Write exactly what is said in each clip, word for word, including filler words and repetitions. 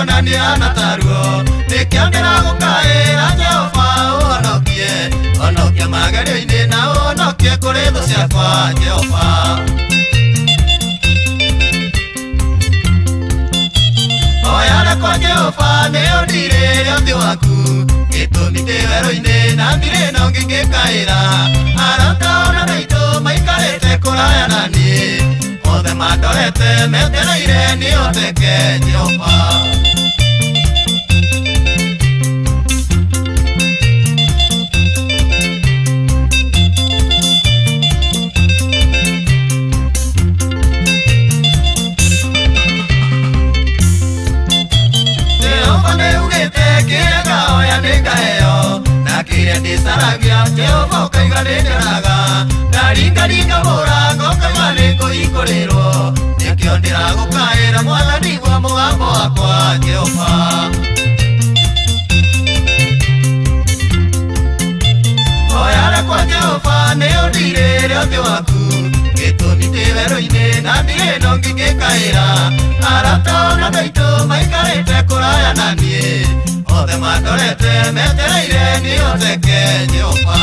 mionania na taruo nikiongera gukaira Jehova uhonokie honokia magerio-ini na uhonokie kuri thu ciakwa Jehova oyana kwa Jehova ni undirire uthi waku gitumi ndi werũ-ini na ndirĩ na ũngĩ ngĩkaĩra arata ona maitũ maikarĩte kũraya na niĩ othe mandorete metereire nĩhoteke Jehova Saragia Jehova ukaiga nĩndĩraga ndaringaringa mũrango ukaiga nĩngũhingũrĩrwo nĩkĩo ndĩragũkaĩra Mwathani gwa mũgambo wakwa Jehova oyana kwa Jehova nĩ ũndirĩre ũthiũ waku gĩtũmi ndĩ werũ-inĩ na ndirĩ na ũngĩ ngĩkaĩra arata ona maitũ maikarĩte kũraya na niĩ othe mandorete metereire nĩhoteke Jehova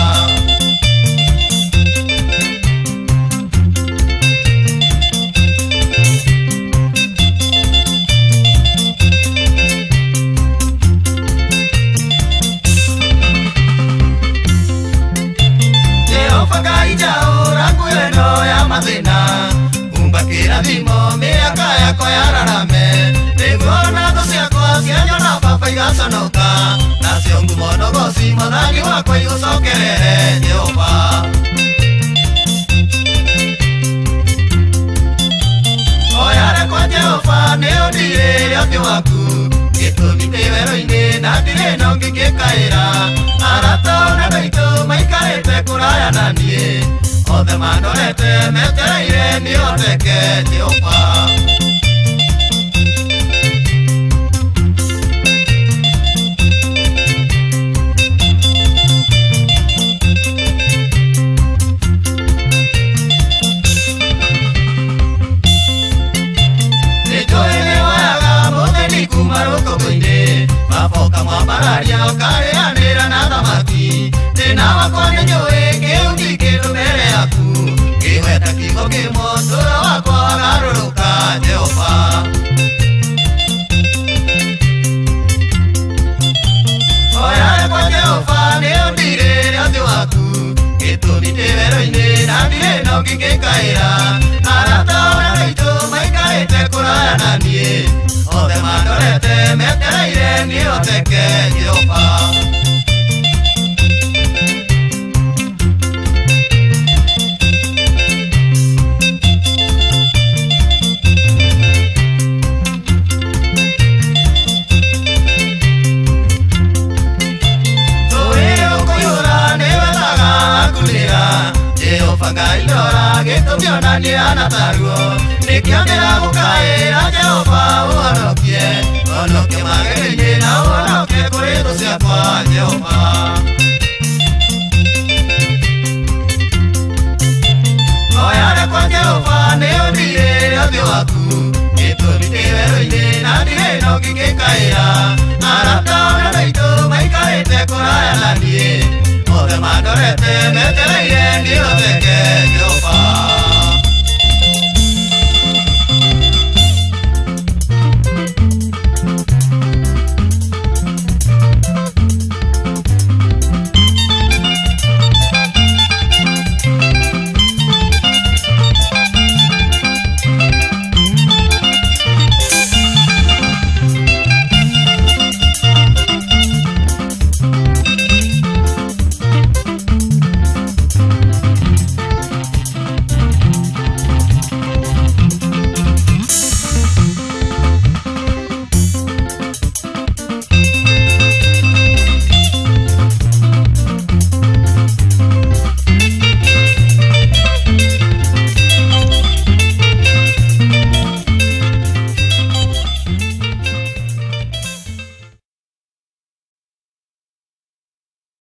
Jehova Ngai njaũra nguo ĩno ya mathĩna umba kĩrathimo mĩaka yakwa yararame nĩguo na thũ ciakwa cianyona baba igaconoka nacio ngumo ndogoci Mwathani wakwa igũcokerere Jehova oyare kwa Jehova nĩ ũndirĩre ũthiũ waku gĩtũmi ndĩ werũ-inĩ na ndirĩ na ũngĩ ngĩkaĩra arata ona maitũ maikarĩte kũraya na niĩ othe mandorete metereire nĩhoteke Jehova maboka mwambararia ũkarĩanĩra na thamaki thĩna wakwa nĩ njũĩ kĩũngi kĩndũ mbere yaku kĩhweta kiugo kĩmwe ũtũũro wakwa wagarũrũka Jehova oyare kwa Jehova nĩ ũndirĩre ũthiũ waku gĩtũmi ndĩ werũ-inĩ na ndirĩ na ũngĩ ngĩkaĩra arata ona maitũ maikarĩte kũraya na niĩ othe mandorete metereire nĩhoteke Jehova Jehova Ngai ndora gĩtũmi onania na taruo nĩkĩo ndĩragũkaĩra Jehova ũhonokie honokia magerio-ini na ũhonokie kũrĩ thũ ciakwa Jehova oyare kwa Jehova nĩ ũndirĩre ũthiũ waku gĩtũmi ndĩ werũ-inĩ na ndirĩ na ũngĩ ngĩkaĩra arata ona maitũ maikarĩte kũraya na niĩ othe mandorete metereire